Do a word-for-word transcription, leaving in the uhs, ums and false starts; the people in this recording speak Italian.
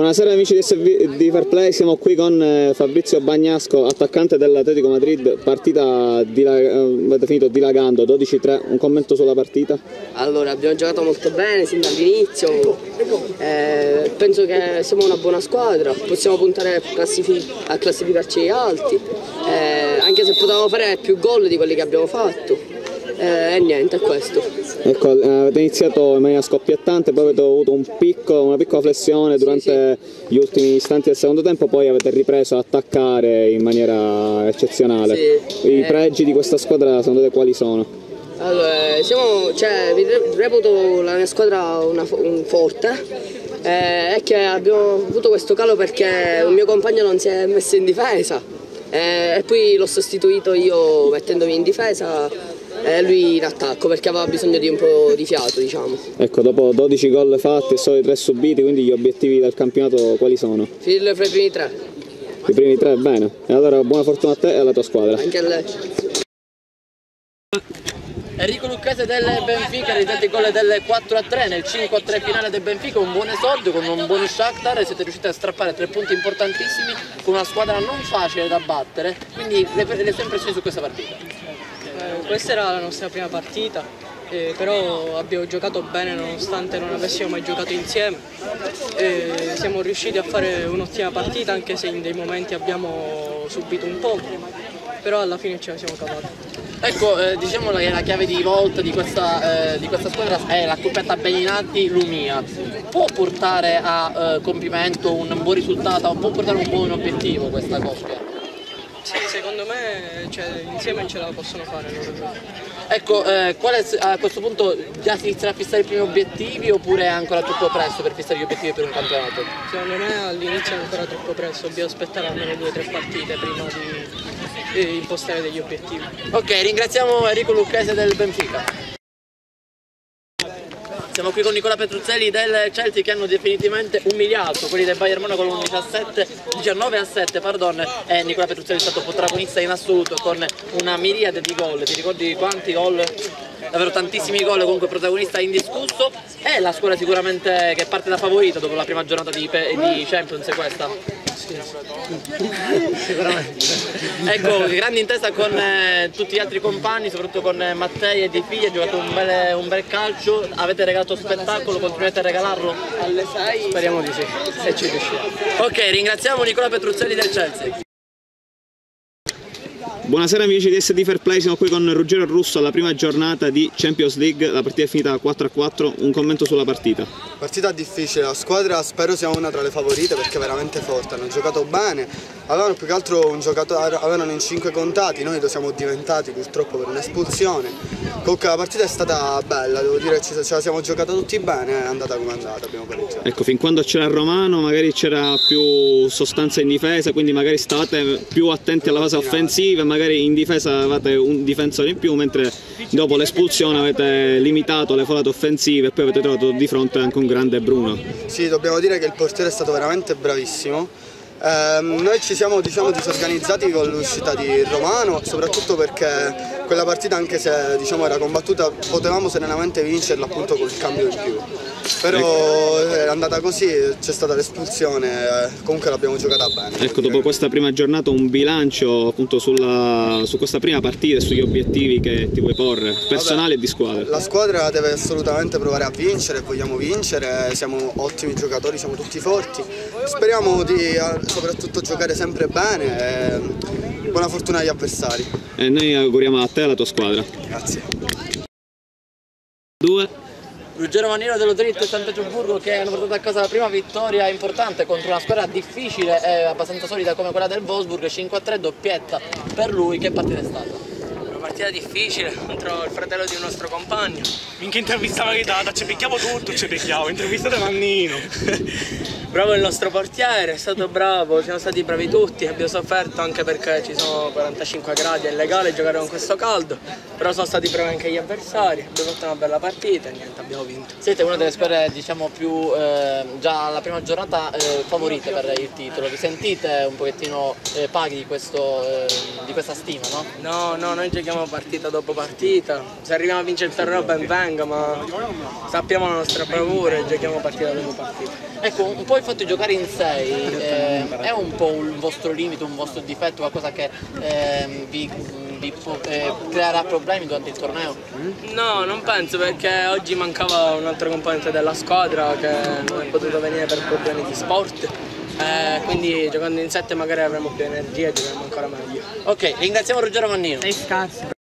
Buonasera amici di S V di Fair Play, siamo qui con Fabrizio Bagnasco, attaccante dell'Atletico Madrid, partita avete finito dilagando, dodici tre, un commento sulla partita? Allora, abbiamo giocato molto bene sin dall'inizio, eh, penso che siamo una buona squadra, possiamo puntare a, classific a classificarci alti, eh, anche se potevamo fare più gol di quelli che abbiamo fatto. E eh, niente, è questo. Ecco, avete iniziato in maniera scoppiettante, poi avete avuto un picco, una piccola flessione durante sì, sì. gli ultimi istanti del secondo tempo, poi avete ripreso a attaccare in maniera eccezionale. Sì. I eh. pregi di questa squadra secondo te quali sono? Allora, siamo, cioè, vi reputo la mia squadra una, un forte, eh, è che abbiamo avuto questo calo perché un mio compagno non si è messo in difesa eh, e poi l'ho sostituito io mettendomi in difesa e lui in attacco perché aveva bisogno di un po' di fiato, diciamo. Ecco, dopo dodici gol fatti e solo tre subiti, quindi gli obiettivi del campionato quali sono? Finire fra i primi tre. I primi tre, bene. E allora buona fortuna a te e alla tua squadra. Anche a lei. Enrico Lucchese del Benfica, realizzati il gol del quattro a tre nel cinque a tre finale del Benfica, un buon esordio con un buon Shakhtar e siete riusciti a strappare tre punti importantissimi con una squadra non facile da battere, quindi le, le tue impressioni su questa partita? Eh, questa era la nostra prima partita, eh, però abbiamo giocato bene nonostante non avessimo mai giocato insieme. Eh, siamo riusciti a fare un'ottima partita anche se in dei momenti abbiamo subito un po', però alla fine ce la siamo cavati. Ecco, eh, diciamo che la chiave di volta di questa, eh, di questa squadra è la coppietta Bellinati-Lumia. Può portare a eh, compimento un buon risultato, può portare un buon obiettivo questa coppia? Sì, secondo me cioè, insieme ce la possono fare loro. Ecco, eh, quale, a questo punto già si inizierà a fissare i primi obiettivi oppure è ancora troppo presto per fissare gli obiettivi per un campionato? Secondo me all'inizio è ancora troppo presto, dobbiamo aspettare almeno due o tre partite prima di eh, impostare degli obiettivi. Ok, ringraziamo Enrico Lucchese del Benfica. Siamo qui con Nicola Petruzzelli del Chelsea che hanno definitivamente umiliato quelli del Bayern Monaco con un diciannove a sette, pardon, e Nicola Petruzzelli è stato protagonista in assoluto con una miriade di gol. Ti ricordi quanti gol? Davvero tantissimi gol, comunque protagonista indiscusso. È la squadra sicuramente che parte da favorita dopo la prima giornata di, di Champions è questa? Sì, sicuramente. Ecco, grande intesa con eh, tutti gli altri compagni, soprattutto con eh, Mattei e Di Figli, ha giocato un bel, un bel calcio, avete regalato spettacolo, continuate a regalarlo? Alle sei speriamo di sì, se ci riusciamo. Ok, ringraziamo Nicola Petruzzelli del Chelsea. Buonasera amici di S D Fair Play, siamo qui con Ruggero Russo alla prima giornata di Champions League, la partita è finita quattro a quattro, un commento sulla partita? Partita difficile, la squadra spero sia una tra le favorite perché è veramente forte, hanno giocato bene, avevano più che altro un giocatore, avevano in cinque contati, noi lo siamo diventati purtroppo per un'espulsione. Comunque la partita è stata bella, devo dire ce la siamo giocata tutti bene, è andata come è andata, abbiamo pareggiato. Ecco, fin quando c'era Romano magari c'era più sostanza in difesa, quindi magari stavate più attenti alla fase offensiva, magari in difesa avevate un difensore in più, mentre dopo l'espulsione avete limitato le folate offensive e poi avete trovato di fronte anche un grande Bruno. Sì, dobbiamo dire che il portiere è stato veramente bravissimo. Eh, noi ci siamo diciamo, disorganizzati con l'uscita di Romano, soprattutto perché quella partita, anche se diciamo, era combattuta, potevamo serenamente vincerla appunto col cambio in più. Però è andata così, c'è stata l'espulsione, comunque l'abbiamo giocata bene. Ecco, dopo questa prima giornata un bilancio appunto sulla, su questa prima partita e sugli obiettivi che ti vuoi porre, personali e di squadra. La squadra deve assolutamente provare a vincere, vogliamo vincere, siamo ottimi giocatori, siamo tutti forti. Speriamo di soprattutto giocare sempre bene e buona fortuna agli avversari. E noi auguriamo a te e alla tua squadra. Grazie. Due. Ruggero Maniero dello Zenit San Pietroburgo che hanno portato a casa la prima vittoria importante contro una squadra difficile e abbastanza solida come quella del Wolfsburg, cinque a tre, doppietta per lui. Che partita è stata? Una partita difficile contro il fratello di un nostro compagno. Minchia intervista meritata, ci picchiamo tutto, ci picchiamo, intervistate Mannino. Bravo il nostro portiere, è stato bravo, siamo stati bravi tutti, abbiamo sofferto anche perché ci sono quarantacinque gradi, è legale giocare con questo caldo, però sono stati bravi anche gli avversari, abbiamo fatto una bella partita e niente, abbiamo vinto. Siete una delle squadre diciamo più eh, già alla prima giornata eh, favorite per il titolo, vi sentite un pochettino eh, paghi di, questo, eh, di questa stima, no? No, no, noi giochiamo partita dopo partita, se arriviamo a vincere il torneo ben venga, ma sappiamo la nostra bravura e giochiamo partita dopo partita. Ecco, un po' il fatto di giocare in sei eh, è un po' un vostro limite, un vostro difetto, qualcosa che eh, vi, vi eh, creerà problemi durante il torneo? No, non penso, perché oggi mancava un altro componente della squadra che non è potuto venire per problemi di sport. Eh, quindi giocando in sette magari avremo più energia e giocheremo ancora meglio. Ok, ringraziamo Ruggero Mannino. Sei scarso.